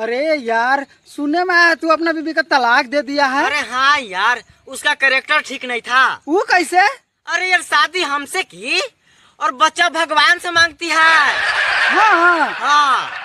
अरे यार, सुनने में आया तू अपना बीबी का तलाक दे दिया है। अरे हाँ यार, उसका कैरेक्टर ठीक नहीं था। वो कैसे? अरे यार, शादी हमसे की और बच्चा भगवान से मांगती है। हाँ हाँ। हाँ